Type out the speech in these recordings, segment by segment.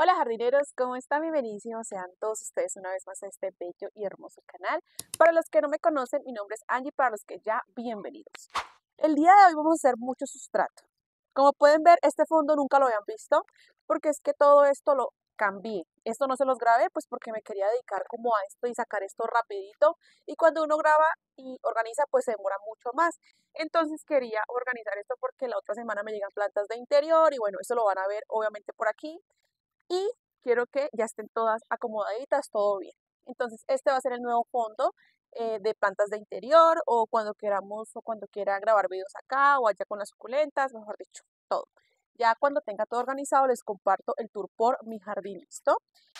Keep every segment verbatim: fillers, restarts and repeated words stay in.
Hola jardineros, ¿cómo están? Bienvenidos sean todos ustedes una vez más a este bello y hermoso canal. Para los que no me conocen, mi nombre es Angie, para los que ya, bienvenidos. El día de hoy vamos a hacer mucho sustrato. Como pueden ver, este fondo nunca lo habían visto, porque es que todo esto lo cambié. Esto no se los grabé, pues porque me quería dedicar como a esto y sacar esto rapidito. Y cuando uno graba y organiza, pues se demora mucho más. Entonces quería organizar esto porque la otra semana me llegan plantas de interior y bueno, eso lo van a ver obviamente por aquí. Y quiero que ya estén todas acomodaditas, todo bien. Entonces este va a ser el nuevo fondo eh, de plantas de interior o cuando queramos o cuando quiera grabar videos acá o allá con las suculentas, mejor dicho, todo. Ya cuando tenga todo organizado les comparto el tour por mi jardín, ¿listo?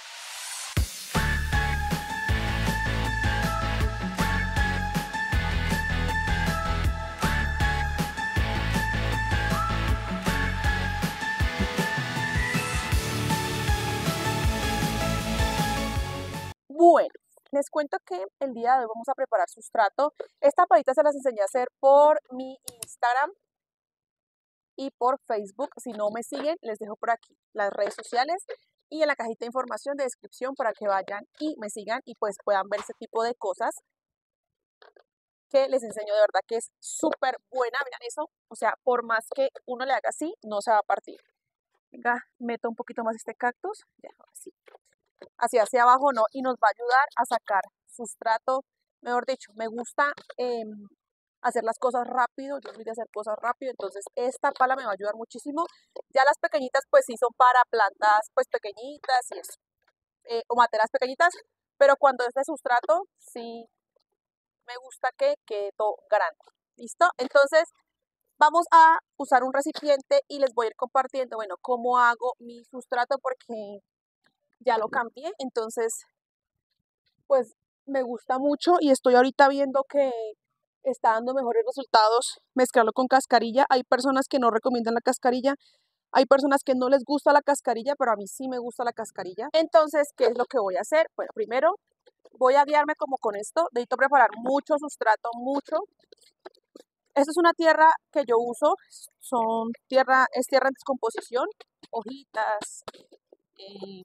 Bueno, les cuento que el día de hoy vamos a preparar sustrato. Esta palita se las enseñé a hacer por mi Instagram y por Facebook. Si no me siguen, les dejo por aquí las redes sociales y en la cajita de información de descripción para que vayan y me sigan y pues puedan ver ese tipo de cosas que les enseño. De verdad que es súper buena. Miren eso, o sea, por más que uno le haga así, no se va a partir. Venga, meto un poquito más este cactus, ya, así, hacia hacia abajo, no, y nos va a ayudar a sacar sustrato. Mejor dicho, me gusta eh, hacer las cosas rápido, yo soy de hacer cosas rápido, entonces esta pala me va a ayudar muchísimo. Ya las pequeñitas pues sí son para plantas pues pequeñitas y eso, eh, o materas pequeñitas, pero cuando es de sustrato sí me gusta que quede todo grande, ¿listo? Entonces vamos a usar un recipiente y les voy a ir compartiendo, bueno, cómo hago mi sustrato porque ya lo cambié, entonces pues me gusta mucho y estoy ahorita viendo que está dando mejores resultados mezclarlo con cascarilla. Hay personas que no recomiendan la cascarilla, hay personas que no les gusta la cascarilla, pero a mí sí me gusta la cascarilla. Entonces, ¿qué es lo que voy a hacer? Bueno, primero voy a guiarme como con esto. Necesito preparar mucho sustrato, mucho. Esto es una tierra que yo uso, son tierra, es tierra en descomposición, hojitas, eh,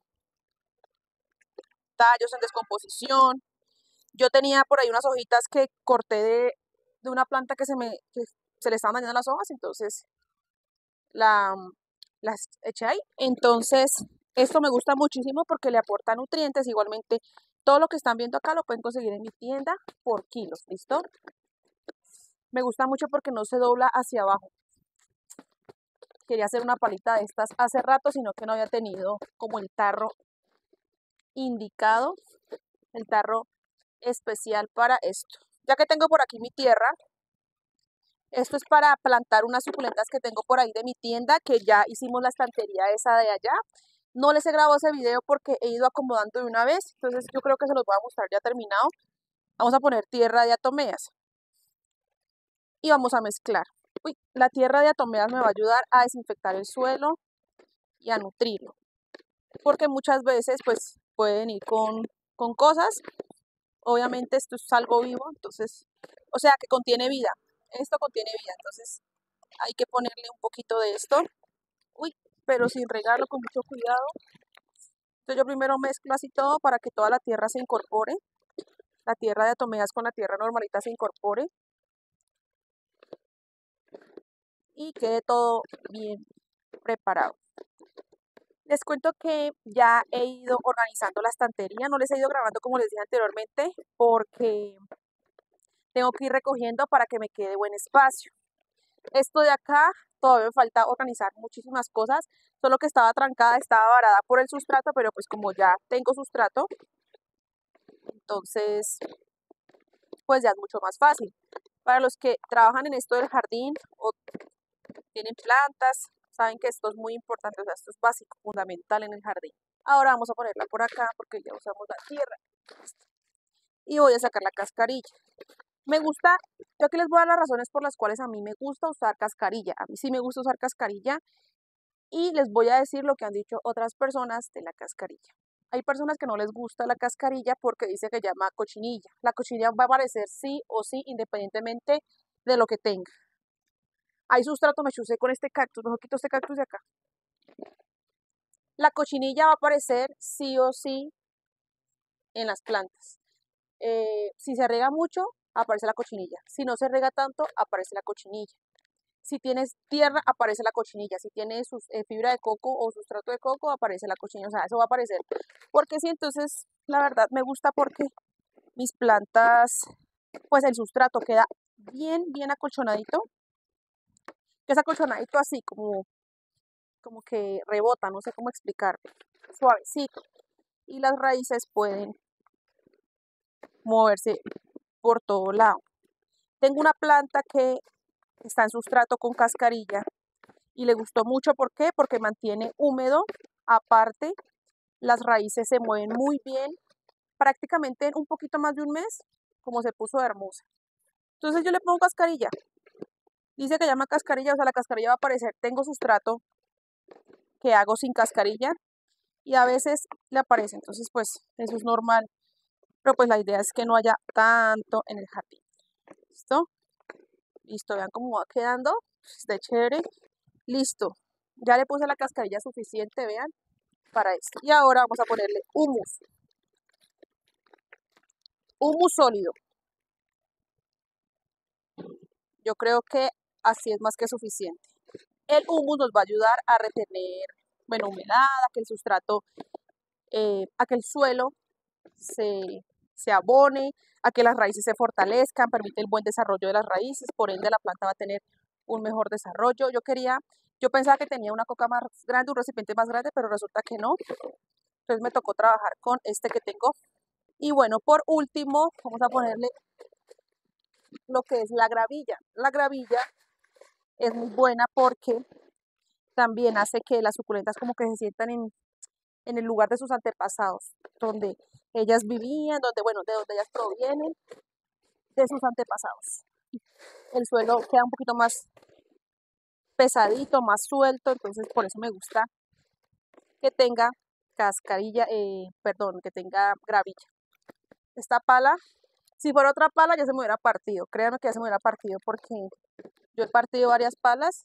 tallos en descomposición. Yo tenía por ahí unas hojitas que corté de, de una planta que se me que se le estaban dañando las hojas, entonces la, las eché ahí. Entonces, esto me gusta muchísimo porque le aporta nutrientes. Igualmente, todo lo que están viendo acá lo pueden conseguir en mi tienda por kilos, ¿listo? Me gusta mucho porque no se dobla hacia abajo. Quería hacer una palita de estas hace rato, sino que no había tenido como el tarro indicado, el tarro especial para esto. Ya que tengo por aquí mi tierra, esto es para plantar unas suculentas que tengo por ahí de mi tienda, que ya hicimos la estantería esa de allá. No les he grabado ese video porque he ido acomodando de una vez, entonces yo creo que se los voy a mostrar ya terminado. Vamos a poner tierra de atomeas y vamos a mezclar. Uy, la tierra de atomeas me va a ayudar a desinfectar el suelo y a nutrirlo, porque muchas veces pues pueden ir con, con cosas. Obviamente esto es algo vivo, entonces, o sea que contiene vida. Esto contiene vida, entonces hay que ponerle un poquito de esto. Uy, pero sin regarlo, con mucho cuidado. Entonces yo primero mezclo así todo para que toda la tierra se incorpore. La tierra de atomeas con la tierra normalita se incorpore. Y quede todo bien preparado. Les cuento que ya he ido organizando la estantería. No les he ido grabando como les dije anteriormente porque tengo que ir recogiendo para que me quede buen espacio. Esto de acá todavía me falta organizar muchísimas cosas, solo que estaba trancada, estaba varada por el sustrato, pero pues como ya tengo sustrato, entonces pues ya es mucho más fácil. Para los que trabajan en esto del jardín o tienen plantas, saben que esto es muy importante, o sea, esto es básico, fundamental en el jardín. Ahora vamos a ponerla por acá porque ya usamos la tierra. Y voy a sacar la cascarilla. Me gusta, yo aquí les voy a dar las razones por las cuales a mí me gusta usar cascarilla. A mí sí me gusta usar cascarilla y les voy a decir lo que han dicho otras personas de la cascarilla. Hay personas que no les gusta la cascarilla porque dice que llama cochinilla. La cochinilla va a aparecer sí o sí independientemente de lo que tenga. Hay sustrato, me chusé con este cactus, mejor quito este cactus de acá. La cochinilla va a aparecer sí o sí en las plantas. Eh, si se riega mucho, aparece la cochinilla. Si no se riega tanto, aparece la cochinilla. Si tienes tierra, aparece la cochinilla. Si tienes sus, eh, fibra de coco o sustrato de coco, aparece la cochinilla. O sea, eso va a aparecer. Porque sí, entonces, la verdad me gusta porque mis plantas, pues el sustrato queda bien, bien acolchonadito. Que es acolchonadito así, como, como que rebota, no sé cómo explicar. Suavecito. Y las raíces pueden moverse por todo lado. Tengo una planta que está en sustrato con cascarilla y le gustó mucho. ¿Por qué? Porque mantiene húmedo, aparte las raíces se mueven muy bien, prácticamente en un poquito más de un mes, como se puso de hermosa. Entonces yo le pongo cascarilla, dice que llama cascarilla, o sea la cascarilla va a aparecer. Tengo sustrato que hago sin cascarilla y a veces le aparece, entonces pues eso es normal, pero pues la idea es que no haya tanto en el jardín. ¿Listo? Listo, vean cómo va quedando, está chévere. Listo, ya le puse la cascarilla suficiente, vean, para esto. Y ahora vamos a ponerle humus. Humus sólido. Yo creo que así es más que suficiente. El humus nos va a ayudar a retener, bueno, humedad, a que el sustrato, eh, a que el suelo se, se abone, a que las raíces se fortalezcan, permite el buen desarrollo de las raíces, por ende la planta va a tener un mejor desarrollo. Yo quería, yo pensaba que tenía una coca más grande, un recipiente más grande, pero resulta que no. Entonces me tocó trabajar con este que tengo. Y bueno, por último, vamos a ponerle lo que es la gravilla. La gravilla es muy buena porque también hace que las suculentas como que se sientan en, en el lugar de sus antepasados, donde ellas vivían, donde, bueno, de donde ellas provienen, de sus antepasados. El suelo queda un poquito más pesadito, más suelto, entonces por eso me gusta que tenga cascarilla, eh, perdón, que tenga gravilla. Esta pala, si fuera otra pala ya se me hubiera partido, créanme que ya se me hubiera partido porque yo he partido varias palas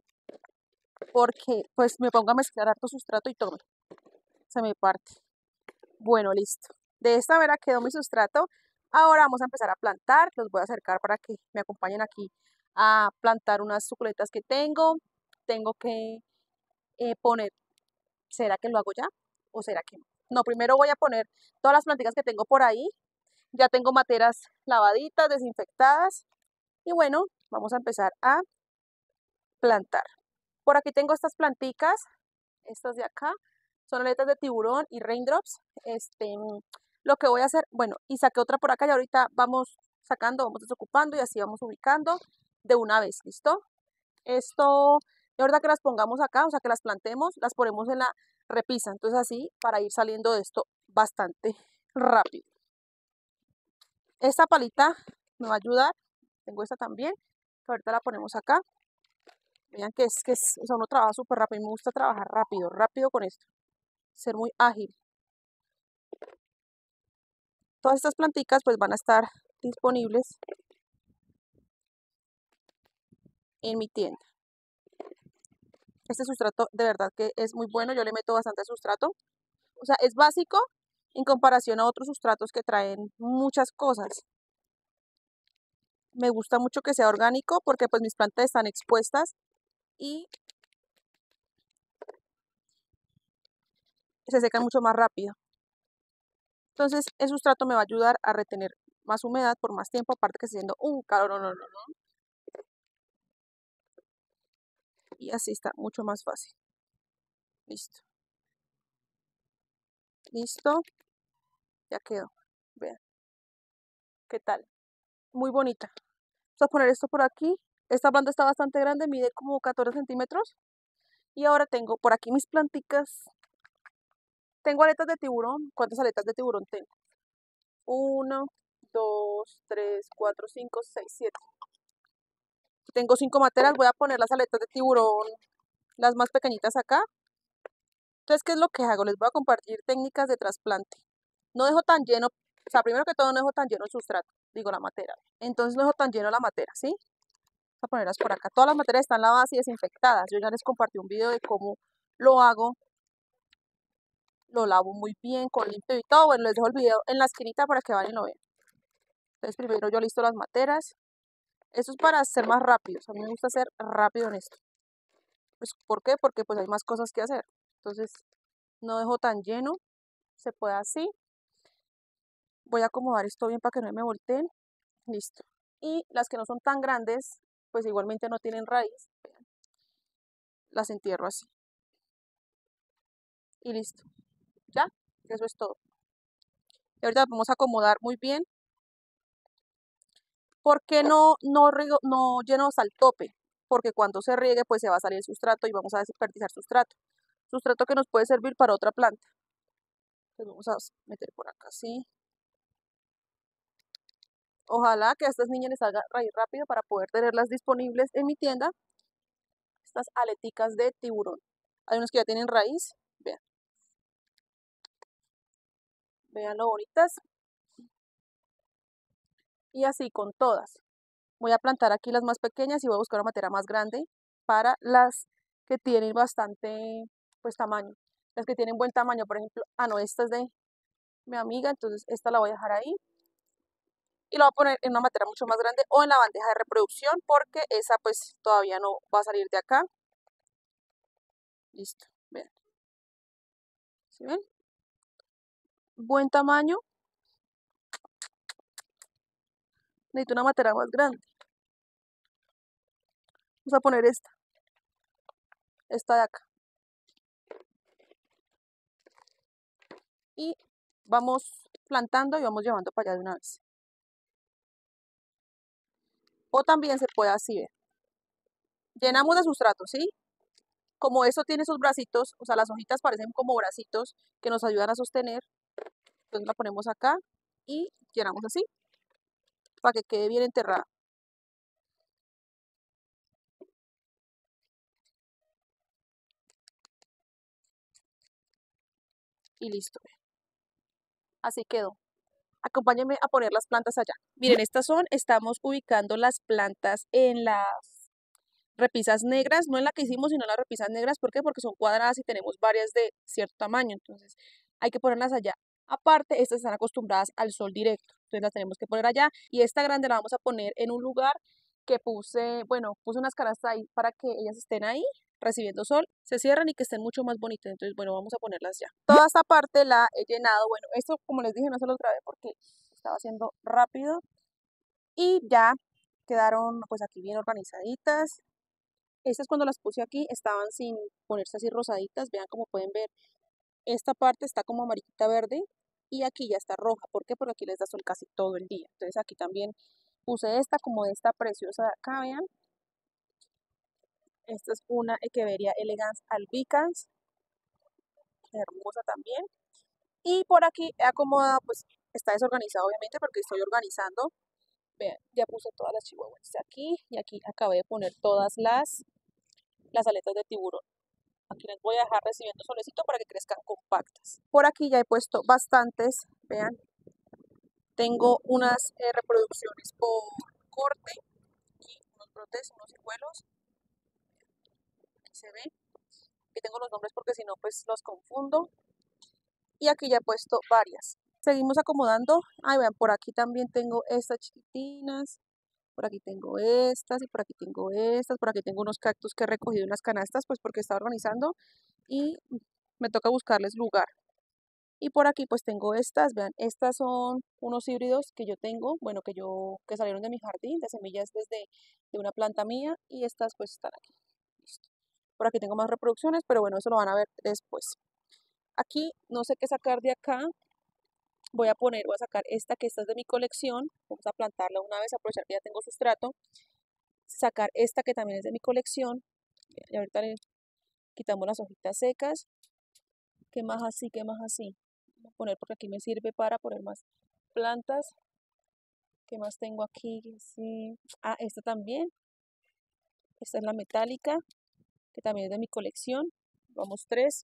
porque pues me pongo a mezclar harto sustrato y todo, se me parte. Bueno, listo. De esta manera quedó mi sustrato. Ahora vamos a empezar a plantar. Los voy a acercar para que me acompañen aquí a plantar unas suculentas que tengo. Tengo que eh, poner, ¿será que lo hago ya? ¿O será que no? No, primero voy a poner todas las plantitas que tengo por ahí. Ya tengo materas lavaditas, desinfectadas. Y bueno, vamos a empezar a plantar. Por aquí tengo estas planticas, estas de acá, son aletas de tiburón y raindrops. Este, lo que voy a hacer, bueno, y saqué otra por acá y ahorita vamos sacando, vamos desocupando y así vamos ubicando de una vez, ¿listo? Esto, de verdad que las pongamos acá, o sea que las plantemos, las ponemos en la repisa, entonces así para ir saliendo de esto bastante rápido. Esta palita me va a ayudar, tengo esta también, que ahorita la ponemos acá. Vean que es que es, o sea, uno trabaja súper rápido, y me gusta trabajar rápido, rápido con esto, ser muy ágil. Todas estas planticas pues van a estar disponibles en mi tienda. Este sustrato de verdad que es muy bueno, yo le meto bastante sustrato. O sea, es básico en comparación a otros sustratos que traen muchas cosas. Me gusta mucho que sea orgánico porque pues mis plantas están expuestas y se secan mucho más rápido. Entonces el sustrato me va a ayudar a retener más humedad por más tiempo, aparte que está haciendo un calor, no, no, no, no. Y así está mucho más fácil. Listo. Listo. Ya quedó. Vean. ¿Qué tal? Muy bonita. Vamos a poner esto por aquí. Esta planta está bastante grande, mide como catorce centímetros. Y ahora tengo por aquí mis planticas. Tengo aletas de tiburón. ¿Cuántas aletas de tiburón tengo? Uno, dos, tres, cuatro, cinco, seis, siete. Tengo cinco materas. Voy a poner las aletas de tiburón, las más pequeñitas acá. Entonces, ¿qué es lo que hago? Les voy a compartir técnicas de trasplante. No dejo tan lleno, o sea, primero que todo no dejo tan lleno el sustrato, digo la matera. Entonces no dejo tan lleno la matera, ¿sí? Voy a ponerlas por acá. Todas las materias están lavadas y desinfectadas. Yo ya les compartí un video de cómo lo hago lo lavo muy bien con limpio y todo. Bueno, les dejo el video en la esquinita para que vayan y lo vean. Entonces primero yo listo las materas. Esto es para ser más rápidos. A mí me gusta ser rápido en esto. Pues, ¿por qué? Porque pues hay más cosas que hacer. Entonces no dejo tan lleno. Se puede así. Voy a acomodar esto bien para que no me volteen. Listo. Y las que no son tan grandes, pues igualmente no tienen raíz. Vean, las entierro así. Y listo. Ya, eso es todo. Y ahorita vamos a acomodar muy bien. ¿Por qué no, no, riego, no lleno hasta el tope? Porque cuando se riegue, pues se va a salir el sustrato y vamos a desperdiciar sustrato. Sustrato que nos puede servir para otra planta. Entonces vamos a meter por acá así. Ojalá que a estas niñas les salga raíz rápido para poder tenerlas disponibles en mi tienda. Estas aleticas de tiburón. Hay unos que ya tienen raíz. Vean. Vean lo bonitas. Y así con todas. Voy a plantar aquí las más pequeñas y voy a buscar una materia más grande para las que tienen bastante pues tamaño. Las que tienen buen tamaño, por ejemplo, ah no, esta es de mi amiga, entonces esta la voy a dejar ahí. Y la voy a poner en una materia mucho más grande o en la bandeja de reproducción porque esa pues todavía no va a salir de acá. Listo, vean. ¿Sí ven? Buen tamaño. Necesito una materia más grande. Vamos a poner esta. Esta de acá. Y vamos plantando y vamos llevando para allá de una vez. O también se puede así ver. Llenamos de sustrato, ¿sí? Como eso tiene sus bracitos, o sea, las hojitas parecen como bracitos que nos ayudan a sostener. Entonces la ponemos acá y llenamos así, para que quede bien enterrada. Y listo. Así quedó. Acompáñenme a poner las plantas allá. Miren, estas son, estamos ubicando las plantas en las repisas negras, no en la que hicimos, sino en las repisas negras. ¿Por qué? Porque son cuadradas y tenemos varias de cierto tamaño, entonces hay que ponerlas allá. Aparte, estas están acostumbradas al sol directo, entonces las tenemos que poner allá. Y esta grande la vamos a poner en un lugar que puse, bueno, puse unas canastas ahí para que ellas estén ahí recibiendo sol, se cierran y que estén mucho más bonitas. Entonces, bueno, vamos a ponerlas ya. Toda esta parte la he llenado. Bueno, esto, como les dije, no se lo grabé porque estaba haciendo rápido. Y ya quedaron, pues aquí bien organizaditas. Estas cuando las puse aquí estaban sin ponerse así rosaditas. Vean como pueden ver, esta parte está como amarillita verde y aquí ya está roja. ¿Por qué? Porque aquí les da sol casi todo el día. Entonces aquí también puse esta como de esta preciosa de acá, vean. Esta es una Echeveria elegans albicans, hermosa también. Y por aquí he acomodado, pues está desorganizado obviamente porque estoy organizando. Vean, ya puse todas las chihuahuas aquí y aquí acabé de poner todas las, las aletas de tiburón. Aquí las voy a dejar recibiendo solecito para que crezcan compactas. Por aquí ya he puesto bastantes, vean. Tengo unas eh, reproducciones por corte, aquí unos brotes, unos ciruelos, aquí se ven. Aquí tengo los nombres porque si no pues los confundo. Y aquí ya he puesto varias. Seguimos acomodando. Ay, vean, por aquí también tengo estas chiquitinas. Por aquí tengo estas y por aquí tengo estas. Por aquí tengo unos cactus que he recogido en unas canastas, pues porque estaba organizando y me toca buscarles lugar. Y por aquí pues tengo estas, vean, estas son unos híbridos que yo tengo, bueno, que yo, que salieron de mi jardín, de semillas desde de una planta mía y estas pues están aquí. Listo. Por aquí tengo más reproducciones, pero bueno, eso lo van a ver después. Aquí no sé qué sacar de acá. Voy a poner, voy a sacar esta que esta es de mi colección. Vamos a plantarla una vez, aprovechar que ya tengo sustrato. Sacar esta que también es de mi colección. Y ahorita le quitamos las hojitas secas. ¿Qué más así? ¿Qué más así? Voy a poner porque aquí me sirve para poner más plantas. ¿Qué más tengo aquí? Sí. Ah, esta también. Esta es la metálica, que también es de mi colección. Vamos tres.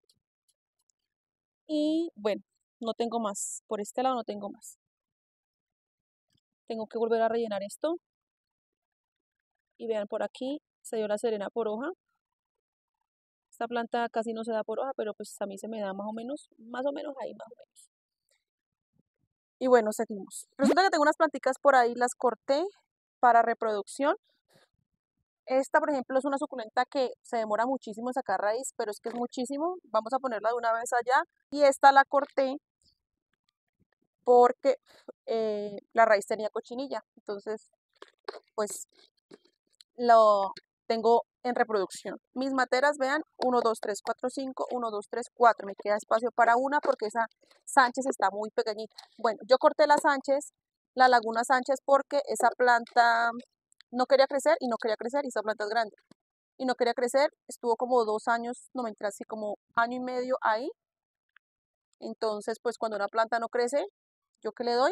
Y bueno, no tengo más. Por este lado no tengo más. Tengo que volver a rellenar esto. Y vean por aquí, se dio la serena por hoja. Esta planta casi no se da por hoja, pero pues a mí se me da más o menos, más o menos ahí, más o menos. Y bueno, seguimos. Resulta que tengo unas plantitas por ahí, las corté para reproducción. Esta, por ejemplo, es una suculenta que se demora muchísimo en sacar raíz, pero es que es muchísimo. Vamos a ponerla de una vez allá. Y esta la corté porque eh, la raíz tenía cochinilla. Entonces, pues lo tengo en reproducción. Mis materas, vean, uno, dos, tres, cuatro, cinco, uno, dos, tres, cuatro. Me queda espacio para una porque esa Sánchez está muy pequeñita. Bueno, yo corté la Sánchez, la Laguna Sánchez, porque esa planta no quería crecer y no quería crecer y esa planta es grande. Y no quería crecer, estuvo como dos años, no me entré así como año y medio ahí. Entonces, pues cuando una planta no crece, ¿yo qué le doy?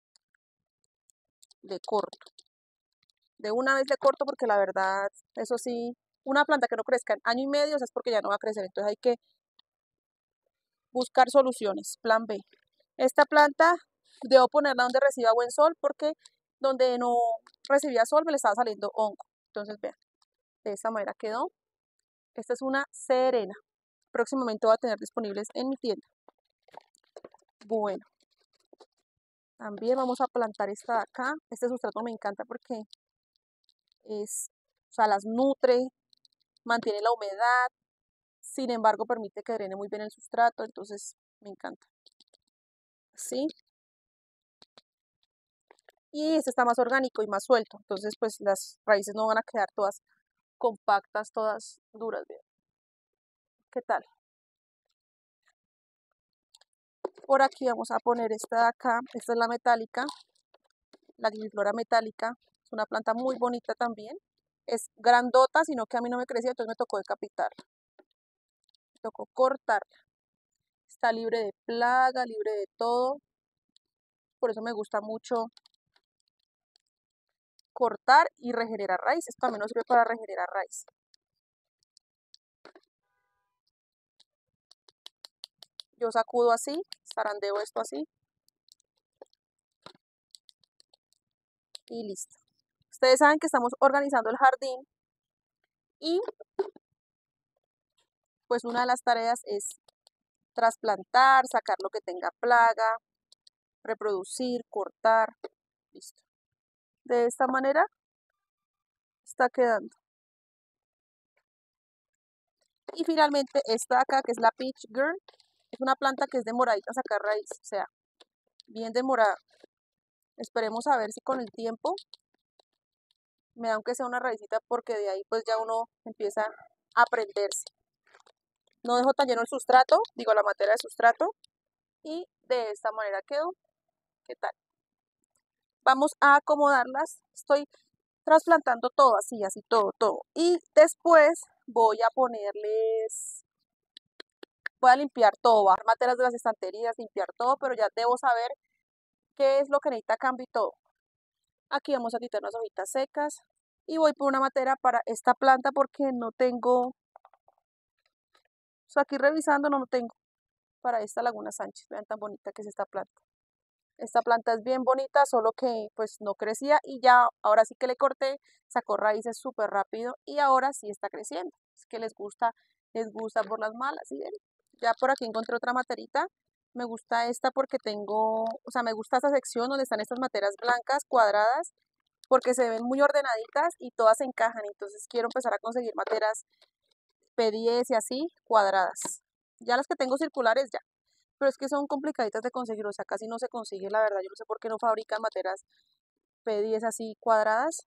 Le corto. De una vez le corto porque la verdad, eso sí, una planta que no crezca en año y medio, o sea, es porque ya no va a crecer. Entonces hay que buscar soluciones. Plan B. Esta planta debo ponerla donde reciba buen sol porque donde no recibía sol me le estaba saliendo hongo. Entonces vean, de esta manera quedó. Esta es una serena. Próximamente va a tener disponibles en mi tienda. Bueno, también vamos a plantar esta de acá. Este sustrato me encanta porque es, o sea, las nutre, mantiene la humedad, sin embargo permite que drene muy bien el sustrato, entonces me encanta. ¿Sí? Y este está más orgánico y más suelto, entonces pues las raíces no van a quedar todas compactas, todas duras. Vean. ¿Qué tal? Por aquí vamos a poner esta de acá, esta es la metálica, la gliflora metálica, es una planta muy bonita también. Es grandota, sino que a mí no me crecía, entonces me tocó decapitarla. Me tocó cortarla. Está libre de plaga, libre de todo. Por eso me gusta mucho cortar y regenerar raíz. Esto también nos sirve para regenerar raíz. Yo sacudo así, zarandeo esto así. Y listo. Ustedes saben que estamos organizando el jardín. Y pues una de las tareas es trasplantar, sacar lo que tenga plaga, reproducir, cortar. Listo. De esta manera está quedando. Y finalmente esta de acá, que es la Peach Girl, es una planta que es demoradita a sacar raíz, o sea, bien demorada. Esperemos a ver si con el tiempo me da aunque sea una raicita, porque de ahí pues ya uno empieza a prenderse. No dejo tan lleno el sustrato, digo la materia de sustrato, y de esta manera quedó. ¿Qué tal? Vamos a acomodarlas. Estoy trasplantando todo así, así todo, todo. Y después voy a ponerles, voy a limpiar todo, bajar materias de las estanterías, limpiar todo, pero ya debo saber qué es lo que necesita cambio y todo. Aquí vamos a quitar unas hojitas secas y voy por una materia para esta planta porque no tengo, o sea, aquí revisando no lo tengo para esta Laguna Sánchez. Vean tan bonita que es esta planta. Esta planta es bien bonita, solo que pues no crecía y ya ahora sí que le corté, sacó raíces súper rápido y ahora sí está creciendo. Es que les gusta, les gusta por las malas, ¿sí ven? Ya por aquí encontré otra materita. Me gusta esta porque tengo, o sea, me gusta esta sección donde están estas materas blancas, cuadradas, porque se ven muy ordenaditas y todas se encajan. Entonces quiero empezar a conseguir materas P diez y así, cuadradas. Ya las que tengo circulares ya. Pero es que son complicaditas de conseguir, o sea, casi no se consigue, la verdad. Yo no sé por qué no fabrican materas P diez así cuadradas.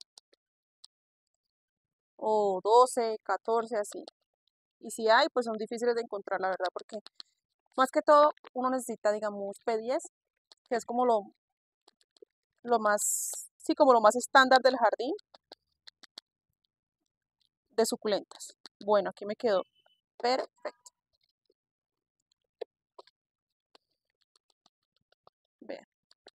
O doce, catorce, así. Y si hay, pues son difíciles de encontrar, la verdad, porque más que todo uno necesita, digamos, P diez, que es como lo, lo más, sí, como lo más estándar del jardín de suculentas. Bueno, aquí me quedó perfecto. Vean.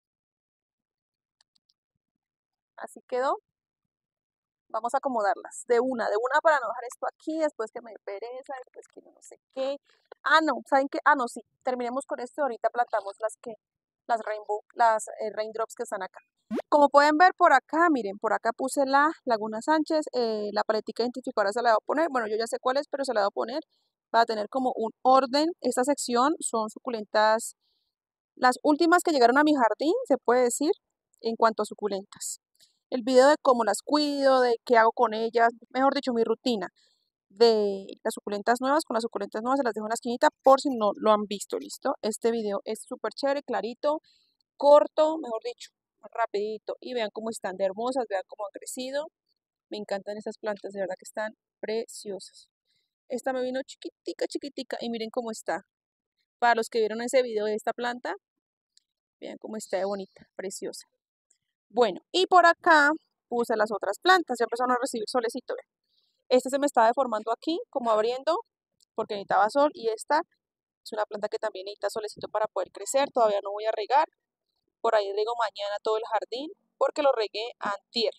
Así quedó. Vamos a acomodarlas de una, de una para no dejar esto aquí, después que me dé pereza, después que no sé qué. Ah, no, ¿saben qué? Ah, no, sí, terminemos con esto y ahorita plantamos las que, las rainbow, las eh, raindrops que están acá. Como pueden ver por acá, miren, por acá puse la Laguna Sánchez, eh, la paletica identificadora se la voy a poner, bueno, yo ya sé cuál es, pero se la voy a poner. para tener como un orden. Esta sección son suculentas, las últimas que llegaron a mi jardín, se puede decir, en cuanto a suculentas. El video de cómo las cuido, de qué hago con ellas, mejor dicho, mi rutina de las suculentas nuevas, con las suculentas nuevas se las dejo en la esquinita por si no lo han visto, ¿listo? Este video es súper chévere, clarito, corto, mejor dicho, rapidito. Y vean cómo están de hermosas, vean cómo han crecido. Me encantan estas plantas, de verdad que están preciosas. Esta me vino chiquitica, chiquitica y miren cómo está. Para los que vieron ese video de esta planta, vean cómo está de bonita, preciosa. Bueno, y por acá puse las otras plantas, ya empezaron a recibir solecito, vean. Este se me está deformando aquí, como abriendo, porque necesitaba sol, y esta es una planta que también necesita solecito para poder crecer. Todavía no voy a regar, por ahí riego mañana todo el jardín, porque lo regué antier.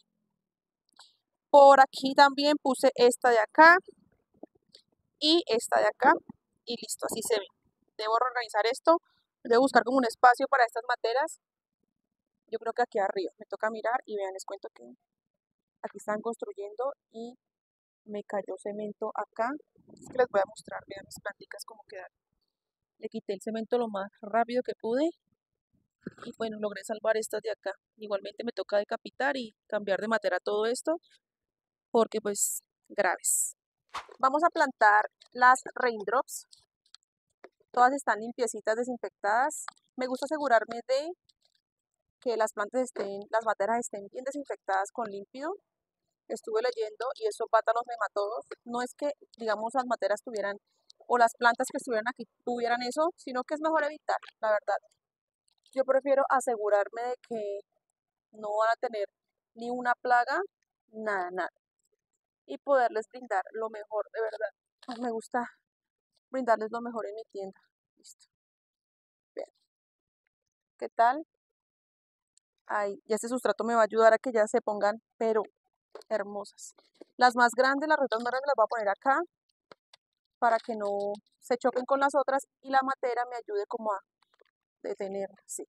Por aquí también puse esta de acá, y esta de acá, y listo, así se ve. Debo reorganizar esto, debo buscar como un espacio para estas materas. Yo creo que aquí arriba, me toca mirar, y vean, les cuento que aquí están construyendo, y me cayó cemento acá. Es que les voy a mostrar, vean mis plantitas cómo quedaron. Le quité el cemento lo más rápido que pude y bueno, logré salvar estas de acá. Igualmente me toca decapitar y cambiar de madera todo esto porque pues graves. Vamos a plantar las raindrops. Todas están limpiecitas, desinfectadas. Me gusta asegurarme de que las plantas estén, las materas estén bien desinfectadas con límpido. Estuve leyendo y esos pátanos nematodos, no es que, digamos, las materas tuvieran, o las plantas que estuvieran aquí tuvieran eso, sino que es mejor evitar, la verdad. Yo prefiero asegurarme de que no van a tener ni una plaga, nada, nada. Y poderles brindar lo mejor, de verdad. Ay, me gusta brindarles lo mejor en mi tienda. Listo. Vean. ¿Qué tal? Ay, y este sustrato me va a ayudar a que ya se pongan, pero hermosas. Las más grandes, las rotas más grandes las voy a poner acá para que no se choquen con las otras y la matera me ayude como a detenerlas, sí.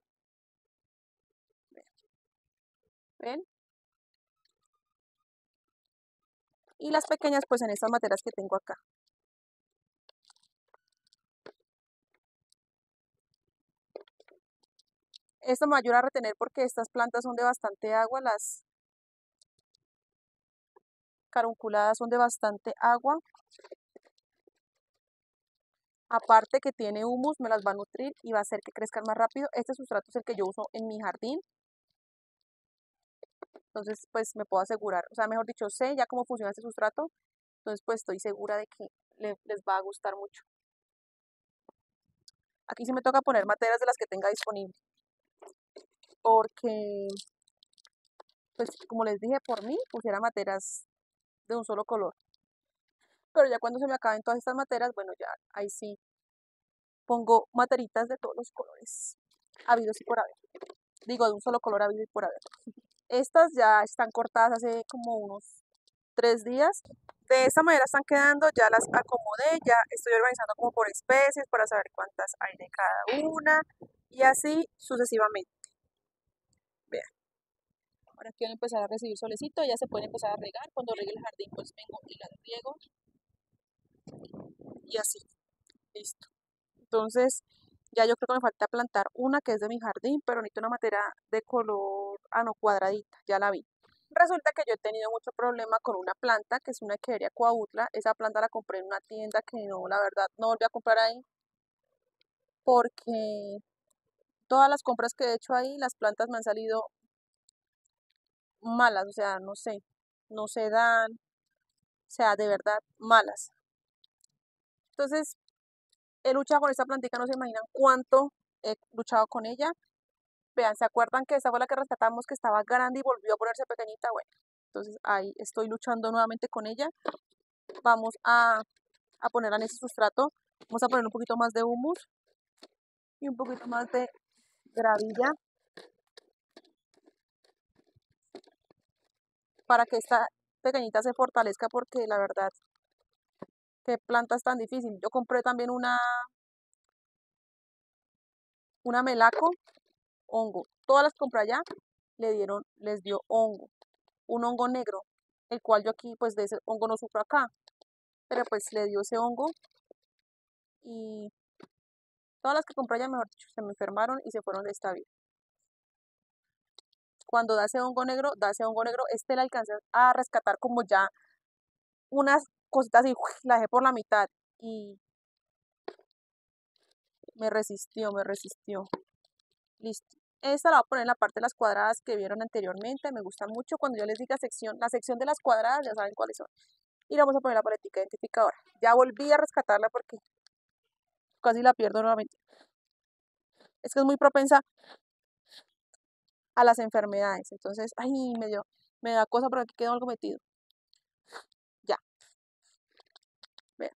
Ven. ¿Ven? Y las pequeñas pues en estas materas que tengo acá. Esto me ayuda a retener porque estas plantas son de bastante agua, las carunculadas son de bastante agua. Aparte que tiene humus, me las va a nutrir y va a hacer que crezcan más rápido. Este sustrato es el que yo uso en mi jardín. Entonces, pues me puedo asegurar, o sea, mejor dicho, sé ya cómo funciona este sustrato. Entonces, pues estoy segura de que le, les va a gustar mucho. Aquí sí me toca poner materas de las que tenga disponible. Porque, pues como les dije, por mí pusiera materas de un solo color. Pero ya cuando se me acaben todas estas materas, bueno, ya ahí sí pongo materitas de todos los colores habidos y por haber. Digo, de un solo color habido y por haber. Estas ya están cortadas hace como unos tres días. De esta manera están quedando, ya las acomodé, ya estoy organizando como por especies para saber cuántas hay de cada una y así sucesivamente. Vean. Ahora quiero empezar a recibir solecito, ya se puede empezar a regar. Cuando regue el jardín pues vengo y las riego y así, listo. Entonces ya yo creo que me falta plantar una que es de mi jardín, pero necesito una materia de color, ah no, cuadradita, ya la vi. Resulta que yo he tenido mucho problema con una planta, que es una Echeveria coautla. Esa planta la compré en una tienda que no, la verdad, no volví a comprar ahí, porque todas las compras que he hecho ahí, las plantas me han salido malas, o sea, no sé, no se dan, o sea, de verdad, malas. Entonces, he luchado con esta plantica, no se imaginan cuánto he luchado con ella. Vean, ¿se acuerdan que esta fue la que rescatamos, que estaba grande y volvió a ponerse pequeñita? Bueno, entonces ahí estoy luchando nuevamente con ella. Vamos a, a ponerla en ese sustrato. Vamos a poner un poquito más de humus y un poquito más de gravilla para que esta pequeñita se fortalezca, porque la verdad, qué planta es tan difícil. Yo compré también una, una melaco, hongo. Todas las que compré allá le dieron, les dio hongo, un hongo negro, el cual yo aquí pues de ese hongo no sufro acá, pero pues le dio ese hongo y todas las que compré allá, mejor dicho, se me enfermaron y se fueron de esta vida. Cuando da ese hongo negro, da ese hongo negro, este le alcancé a rescatar como ya unas cositas y la dejé por la mitad y me resistió, me resistió. Listo. Esta la voy a poner en la parte de las cuadradas que vieron anteriormente, me gusta mucho. Cuando yo les diga sección, la sección de las cuadradas, ya saben cuáles son. Y le vamos a poner la paletica identificadora. Ya volví a rescatarla porque casi la pierdo nuevamente. Es que es muy propensa a las enfermedades. Entonces, ay, me dio, me da cosa, pero aquí quedó algo metido. Ya. Vean.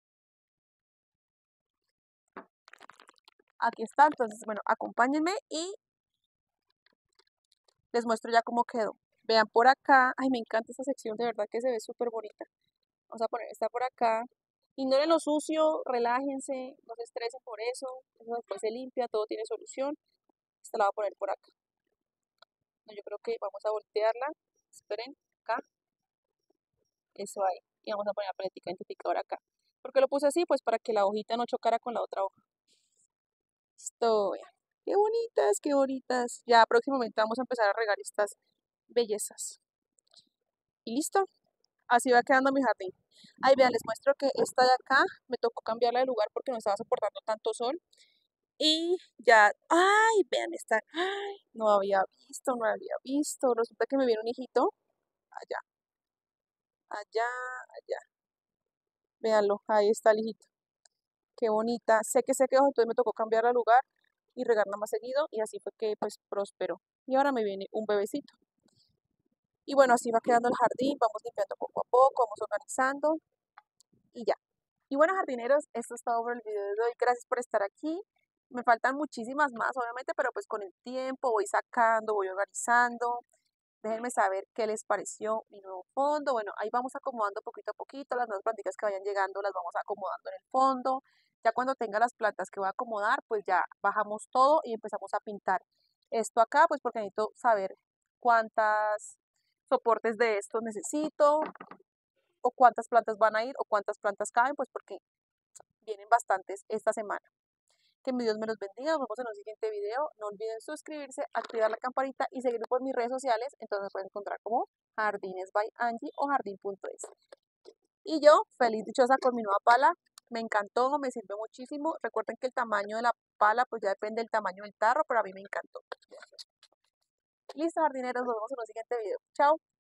Aquí está. Entonces, bueno, acompáñenme y les muestro ya cómo quedó. Vean por acá. Ay, me encanta esta sección, de verdad que se ve súper bonita. Vamos a poner esta por acá. Ignoren lo sucio, relájense, no se estresen por eso. Eso después se limpia, todo tiene solución. Esta la voy a poner por acá. No, yo creo que vamos a voltearla. Esperen, acá. Eso ahí. Y vamos a poner la paletica identificadora acá. ¿Por qué lo puse así? Pues para que la hojita no chocara con la otra hoja. Listo, vean. Qué bonitas, qué bonitas. Ya próximamente vamos a empezar a regar estas bellezas. Y listo. Así va quedando mi jardín. Ahí vean, les muestro que esta de acá me tocó cambiarla de lugar porque no estaba soportando tanto sol. Y ya, ay, vean esta, ay, no había visto, no había visto. Resulta que me viene un hijito allá, allá, allá. Véanlo, ahí está el hijito. Qué bonita. Sé que se quedó, entonces me tocó cambiarla de lugar y regarla más seguido. Y así fue que pues prosperó. Y ahora me viene un bebecito. Y bueno, así va quedando el jardín. Vamos limpiando poco a poco, vamos organizando y ya. Y bueno, jardineros, esto es todo por el video de hoy. Gracias por estar aquí. Me faltan muchísimas más, obviamente, pero pues con el tiempo voy sacando, voy organizando. Déjenme saber qué les pareció mi nuevo fondo. Bueno, ahí vamos acomodando poquito a poquito. Las nuevas plantitas que vayan llegando las vamos acomodando en el fondo. Ya cuando tenga las plantas que voy a acomodar, pues ya bajamos todo y empezamos a pintar. Esto acá, pues porque necesito saber cuántas soportes de estos necesito, o cuántas plantas van a ir, o cuántas plantas caben, pues porque vienen bastantes esta semana. Que mi Dios me los bendiga. Nos vemos en un siguiente video. No olviden suscribirse, activar la campanita y seguirme por mis redes sociales. Entonces me pueden encontrar como Jardines by Angie o jardín punto es. Y yo, feliz dichosa con mi nueva pala. Me encantó, me sirvió muchísimo. Recuerden que el tamaño de la pala pues ya depende del tamaño del tarro, pero a mí me encantó. Listo, jardineros, nos vemos en un siguiente video. Chao.